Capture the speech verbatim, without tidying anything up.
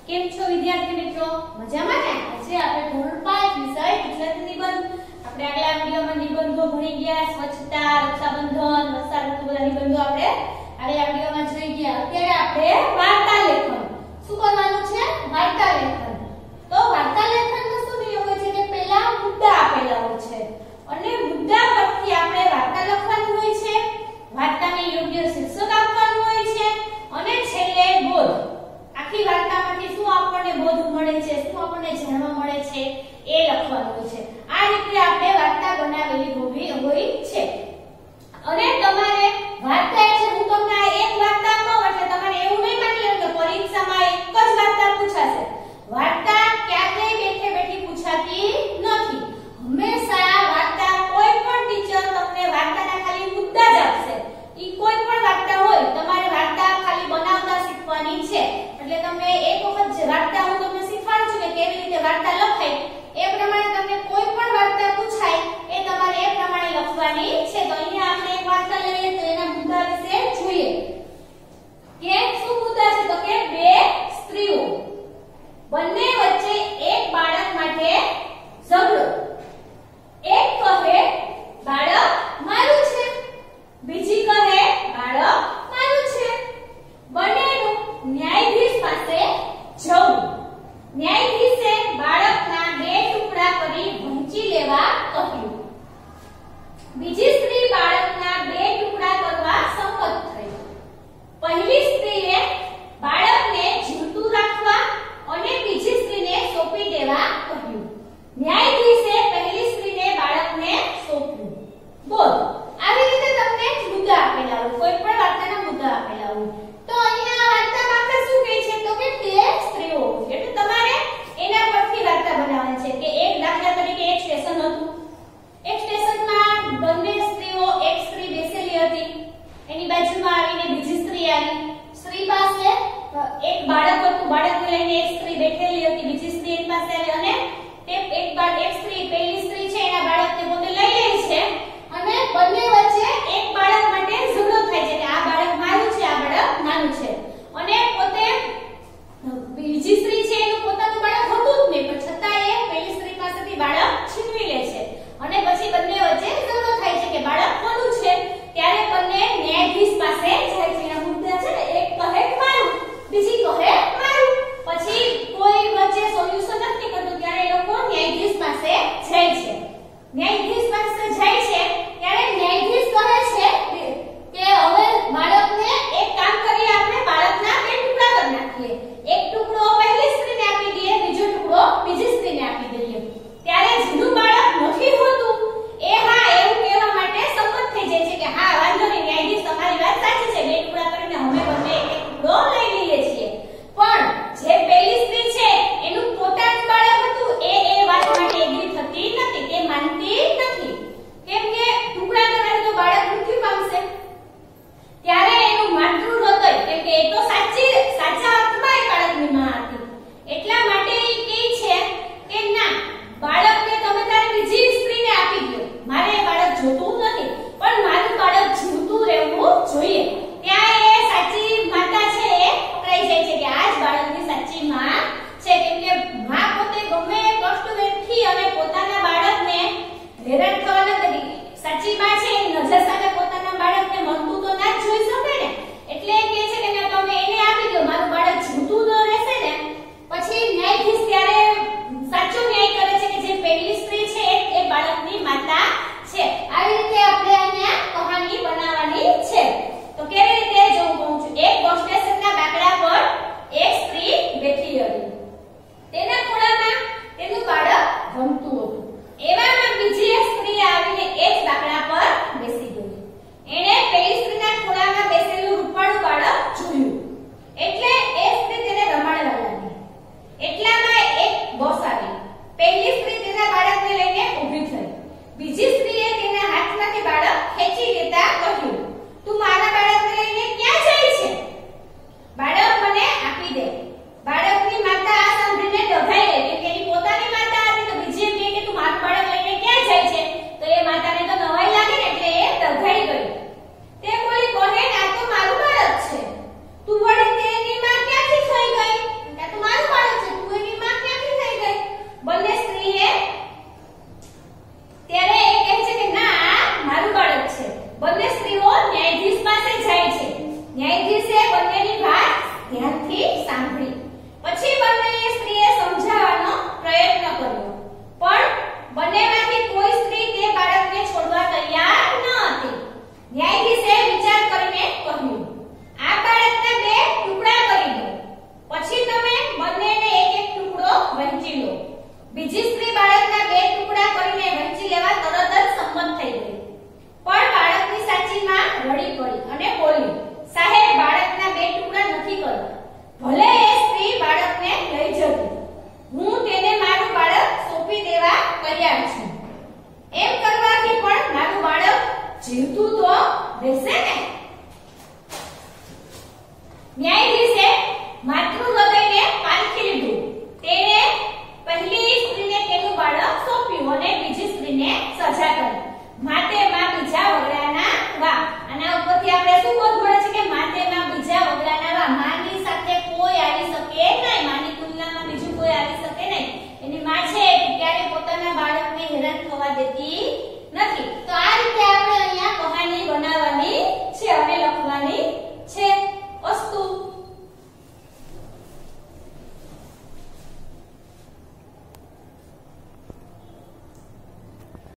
કેમ છો વિદ્યાર્થી મિત્રો? મજામાં ને? આજે આપણે ધોરણ પાંચ વિષય ગુજરાતી નિબંધ આપણે આગલા વિડિયોમાં નિબંધો ભણી ગયા, સ્વચ્છતા, રક્ષાબંધન, વર્ષા ઋતુ બધા નિબંધો આપણે આગલા વિડિયોમાં જોઈ ગયા. અત્યારે આપણે વાર્તા લેખન શું કરવાનું છે? વાર્તા લેખન. તો વાર્તા લેખનનો શું નિયમ હોય છે કે પહેલા મુદ્દા આપેલા હોય છે અને મુદ્દા પરથી આપણે વાર્તા લખવાની હોય છે, વાર્તાને યોગ્ય શીર્ષક આપવાનું હોય છે અને છેલ્લે બોધ. આખી વાર્તામાંથી શું આપણને બોધ મળે છે, શું આપણને જાણવા મળે છે એ લખવાનું હોય છે. આ રીતે આપણે વાર્તા બનાવેલી હોવી હોય છે. અને તમારે વાર્તા એટલે હું તમને આ એક વાર્તા કહું એટલે તમારે એવું નહીં માની લેવું કે પરીક્ષામાં એક જ વાર્તા પૂછાશે. વાર્તા ક્યારેય બેઠે બેઠી પૂછાતી નથી. હંમેશા વાર્તા કોઈ પણ ટીચર તમને વાર્તાના ખાલી મુદ્દા જ આપશે. ઈ કોઈ પણ વાર્તા હોય તમારે વાર્તા ખાલી બનાવતા શીખવાની છે. એટલે તમે એક વખત જે વાર્તા હું તમને શીખવાડું છું કે કેવી રીતે વાર્તા લખાય એ પ્રમાણે તમને કોઈ પણ વાર્તા પૂછાય એ તમારે એ પ્રમાણે લખવાની છે. તો અહીંયા આપણે એક વાર્તા લઈએ તો એના મુદ્દા વિશે જોઈએ કે શું મુદ્દા છે. તો કે બે સ્ત્રીઓ, બંને વચ્ચે એક બાળક માટે ઝઘડો. એક કહે બાળક મારું છે, બીજી કહે બાળક મારું છે. બંનેનું ન્યાયાધીશ પાસે જવું. ન્યાયાધીશે બાળકના બે ટુકડા કરી વહેંચી લેવા કહ્યું. બીજી સ્ત્રી બાળકના બે ટુકડા કરવા સંમત થઈ. પહેલી સ્ત્રીએ બાળકને જીવતું રાખવા અને બીજી સ્ત્રીને સોંપી દેવા કહ્યું. ન્યાયાધીશે પહેલી સ્ત્રીને બાળકને સોંપ્યું. બોલ, આવી રીતે તમને મુદ્દા આપેલા હોય, કોઈ પણ વાર્તાના મુદ્દા આપેલા હોય. તો અહીંયા વાર્તામાં આપણે શું કહે છે તો કે બે સ્ત્રીઓ. એટલે તમારે એના પરથી વાર્તા બનાવવાની છે કે એક દાખલા તરીકે એક સ્ટેશન હતું. એક સ્ટેશનમાં બંને સ્ત્રીઓ, એક સ્ત્રી બેસેલી હતી, એની બાજુમાં આવીને બીજી સ્ત્રી આવી. સ્ત્રી પાસે એક બાળક હતું, બાળકને લઈને એક સ્ત્રી બેઠેલી હતી, બીજી સ્ત્રી એની પાસે આવી અને તે એક બાળ એક સ્ત્રી પહેલી સ્ત્રી છે એના બાળકને પોતે લઈ લે છે અને બંને વચ્ચે એક બાળક માટે ઝઘડો થાય છે કે આ બાળક મારું છે, આ બાળક નાનું છે. અને પોતે બીજી સ્ત્રી છે એનું પોતાનું બાળક હતું જ નહીં પણ છતાં એ પહેલી સ્ત્રી પાસેથી બાળક છીનવી લે છે અને પછી બંને વચ્ચે ઝઘડો થાય છે કે બાળક કોનું છે. ત્યારે બંને ન્યાયાધીશ પાસે જાય છે. એના મુદ્દા છે ને એક કહે મારું, બીજી કહે મારું. પછી કોઈ વચ્ચે સોલ્યુશન નથી કરતું ત્યારે એ લોકો ન્યાયાધીશ પાસે જાય છે. ન્યાયાધીશ પાસે જાય છે ત્યારે ન્યાયાધીશ બંનેની વાત ધ્યાનથી સાંભળી. પછી બંનેએ સ્ત્રીએ સમજાવવાનો પ્રયત્ન કર્યો, પણ બંનેમાંથી કોઈ સ્ત્રી તે બાળકને છોડવા તૈયાર ન હતી. ન્યાયાધીશે વિચાર કરીને કહ્યું, આ બાળકના બે ટુકડા કરી દો, પછી તમે બંનેને એક એક ટુકડો વહેંચી લો. બીજી સ્ત્રી બાળકના બે ટુકડા કરીને વહેંચી લેવા તરત જ સંમત થઈ ગઈ. પણ બાળકની સાચી માં રડી પડી અને બોલી, સાહેબ, બાળકના બે ટુકડા નથી કરવા. ભલે એ સ્ત્રી બાળકને લઈ જતી, હું તેને મારું બાળક સોંપી દેવા તૈયાર છું. એમ કરવાથી પણ મારું બાળક જીવતું તો રહેશે ને. ન્યાયાધીશે માતૃ હૃદયને પારખી લીધું. તેણે પહેલી સ્ત્રીને તેનું બાળક સોંપ્યું અને બીજી સ્ત્રીને સજા કરી. માતે માં બીજા વગડાના વા. આના ઉપરથી આપણે શું બોધ મળે છે કે માતે માં બીજા વગડાના વા. માની સાથે કોઈ આવી શકે નહીં, માની તુલનામાં બીજું કોઈ આવી શકે નહીં. એની માં છે ત્યારે પોતાના બાળકને હેરાન થવા દેતી નથી. તો આ રીતે આપણે અહીંયા કહાની બનાવવાની